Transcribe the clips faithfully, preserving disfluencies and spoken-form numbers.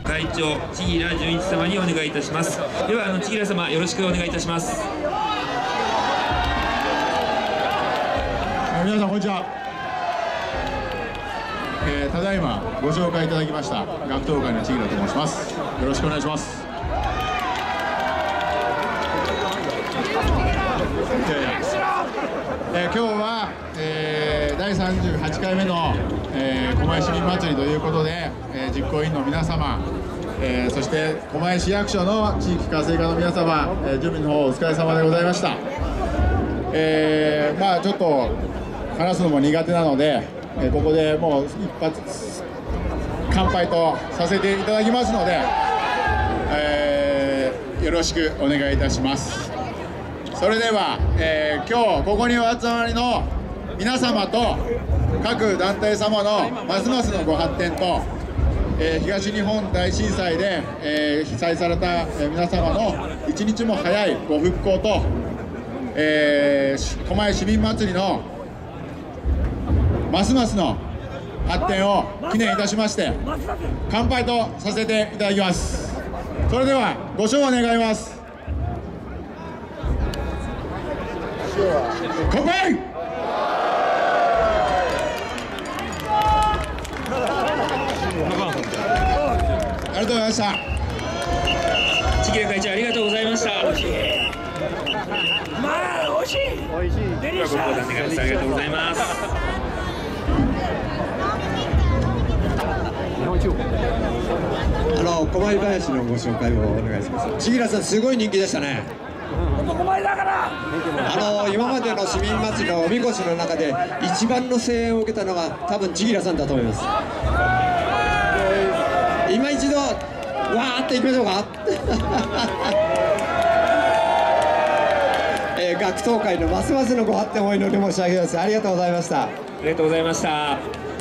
会長千吉純一様にお願いいたします。ではあの千吉様よろしくお願いいたします。 皆さんこんにちは。えー、ただいまご紹介いただきました学童会の千吉と申します。よろしくお願いします。いやいやえー、今日は、えー、だいさんじゅうはちかいめの、えー、狛江市民祭りということで、えー、実行委員の皆様、えー、そして狛江市役所の地域活性化の皆様、えー、住民の方お疲れ様でございました。えー、まあちょっと話すのも苦手なので、えー、ここでもう一発乾杯とさせていただきますので、えー、よろしくお願いいたします。それでは、えー、今日ここにお集まりの皆様と各団体様のますますのご発展と、えー、東日本大震災で、えー、被災された、えー、皆様の一日も早いご復興と、えー、狛江市民祭りのますますの発展を記念いたしまして乾杯とさせていただきます。それではご唱和願います。乾杯。ありがとうございました。 千吉会長ありがとうございました。 まあ美味しい。美味しい。デリシャス。 ありがとうございます。 あの狛江林のご紹介をお願いします。千吉さんすごい人気でしたね。 狛江だから。 あの今までの市民祭りのおみこしの中で一番の声援を受けたのが多分千吉さんだと思います。今一度わーっていきましょうか。えー、学童会のますますのご発展をお祈り申し上げます。ありがとうございました。 ありがとうございました。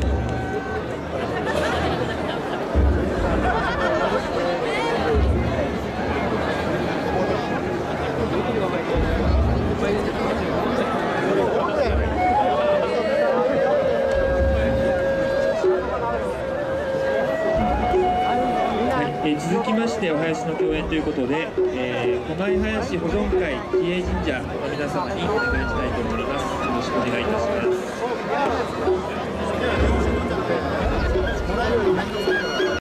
えー、続きましてお囃子の共演ということで、えー、狛江囃子保存会比叡神社の皆様にお願いしたいと思います。よろしくお願いいたします。